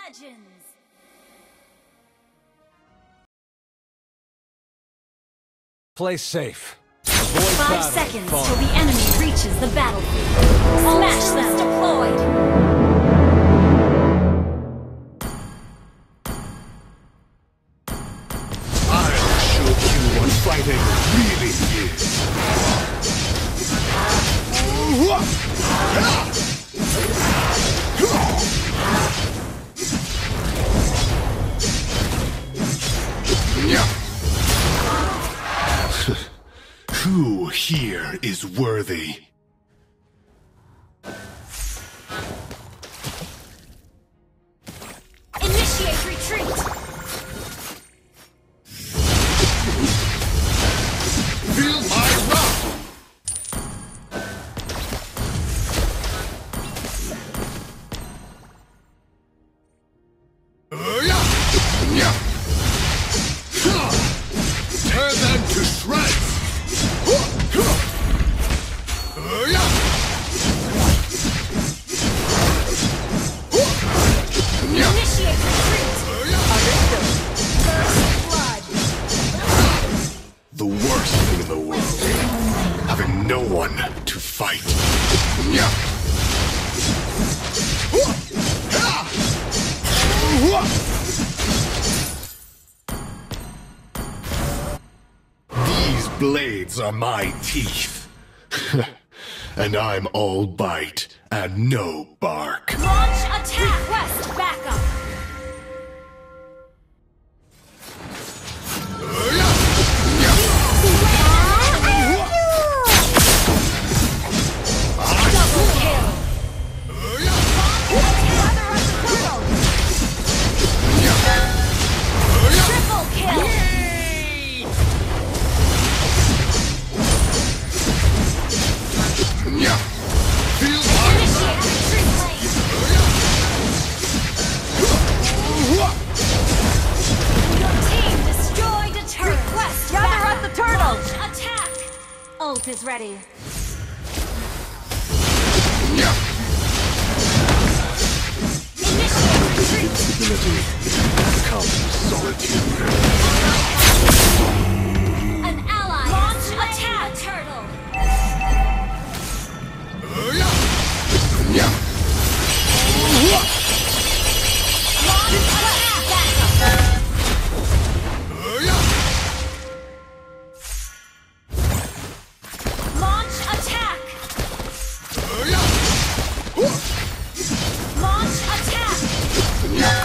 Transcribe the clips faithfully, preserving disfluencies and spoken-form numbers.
Legends. Play safe. Avoid Five battle. seconds Far. till the enemy reaches the battlefield. Smash them. Deployed. I'll show you what fighting really is. Who here is worthy? Initiate retreat. Feel my wrath! Tear them to shreds! Initiate retreat. First blood. The worst thing in the world, having no one to fight. These blades are my teeth. And I'm all bite and no bark. Launch attack. Request backup. Double kill. Triple kill. Feel my Initiate retreat lane. Your team destroyed a turret. Request Gather backup. up the turtle. Launch attack. Ult is ready. Initiate retreat. Invincibility comes solitude. An ally. Launch attack. Turtle. Launch attack. Backup. Launch attack. Launch attack.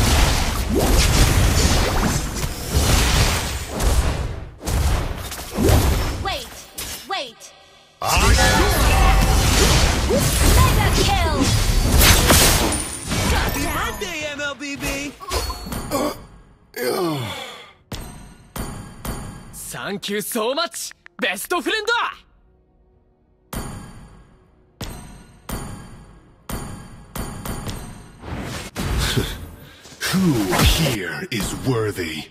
Wait, wait. Mega kill. Happy birthday, M L B B! Thank you so much, best friend! Who here is worthy?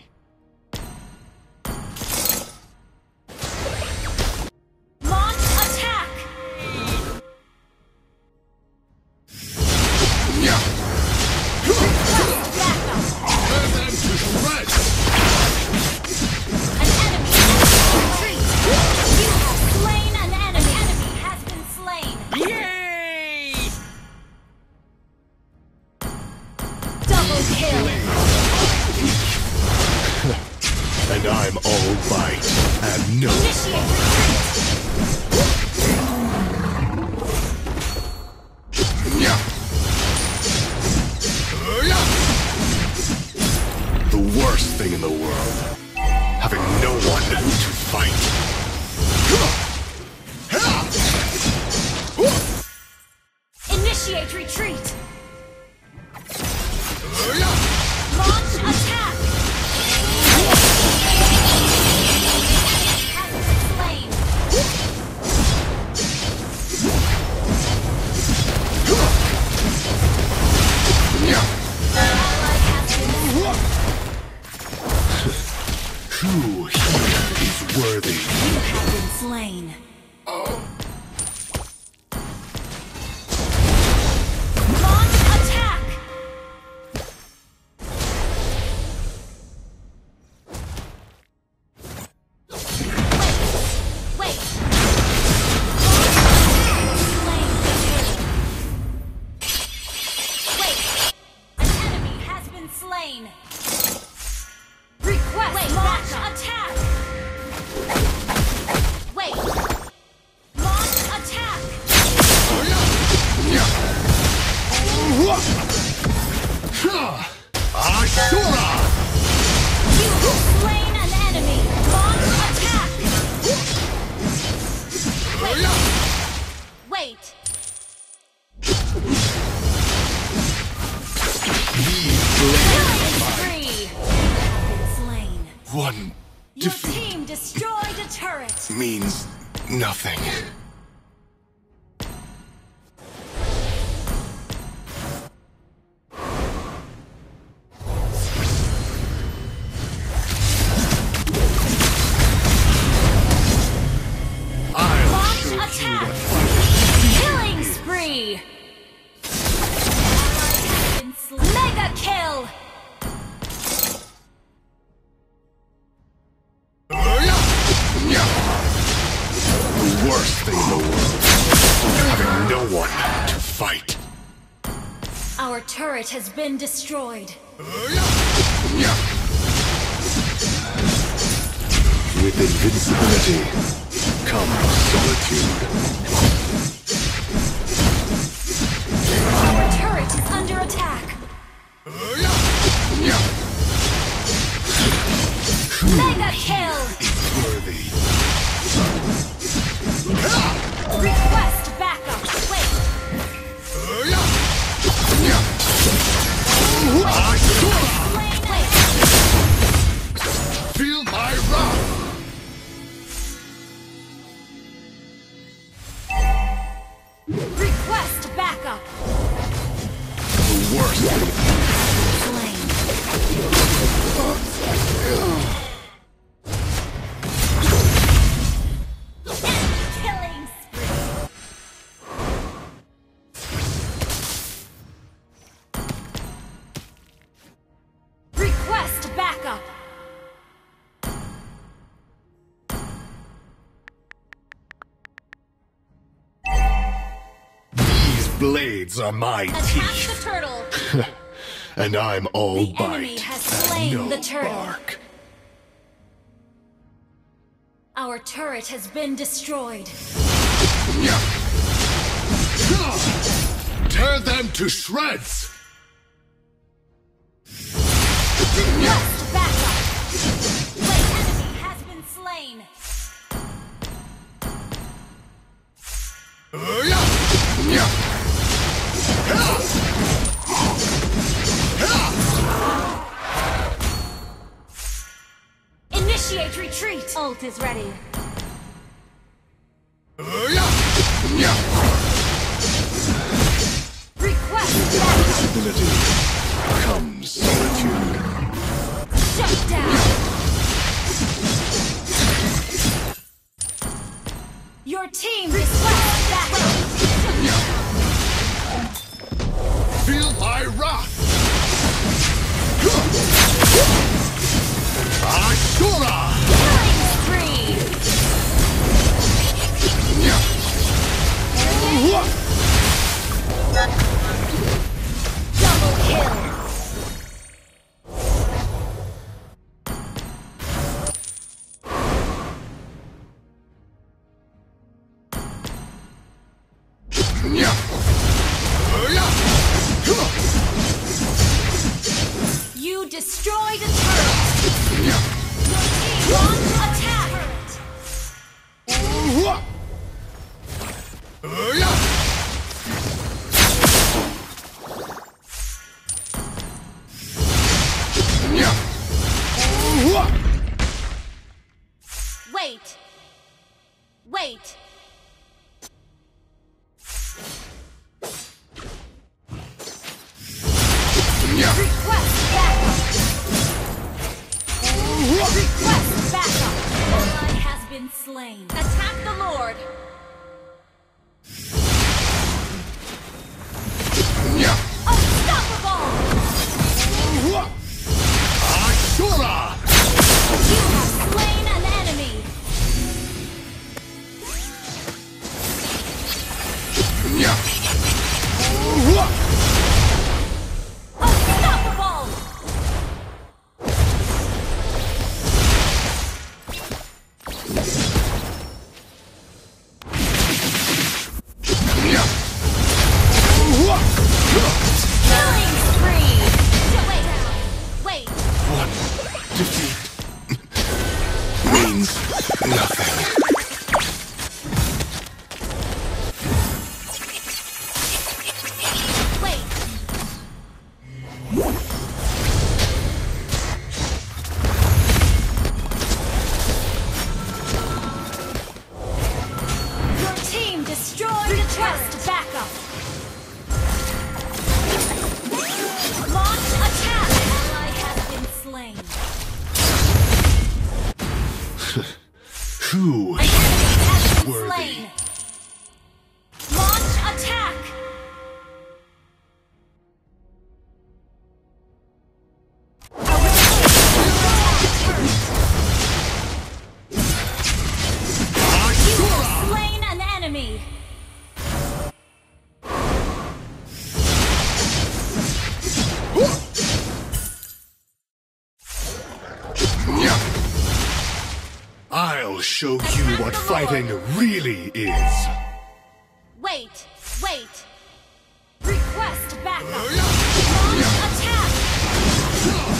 Launch attack. Backup. Tear them to shreds! An enemy retreat. You have slain an enemy. An enemy has been slain. Yay! Double kill. And I'm all bite and no Initiate bark. The worst thing in the world, having no one to fight. Initiate retreat. Launch attack. Has been slain. Ally has been Who here is worthy? have been slain. Launch attack. One Your defeat team destroyed a turret. means nothing. I'll Launch show you attack. what fighting Killing spree. Ally has been slain. Mega kill. The worst thing in the world, having no one to fight. Our turret has been destroyed. With invincibility comes solitude. Our turret is under attack. Mega kill. Worthy. Request backup. Wait. Slain. Wait. Feel my wrath! Request backup. The worst thing. Slain. Killing spree. Request backup. These blades are my Attack teeth, the turtle. and I'm all The bite enemy has and slain no the turtle. bark. Our turret has been destroyed. Tear them to shreds! Request backup. Wait, enemy has been slain. Initiate retreat. Ult is ready. Request backup. Ability comes solitude. Shut down. Your team requests backup. Feel my wrath! Ashura! Killing spree. Double kill. You destroyed a turret. Your team launched attack. Wait. Wait. Request backup. Request backup. Ally has been slain. Attack the Lord. Unstoppable. Ashura! You have slain an enemy. Unstoppable. Killing spree. Wait. Wait. One defeat means nothing. Wait. slain. Who An enemy has been Worthy. slain. Launch attack. You have slain an enemy. I'll show you what fighting really is. Wait, wait. Request backup. Launch attack.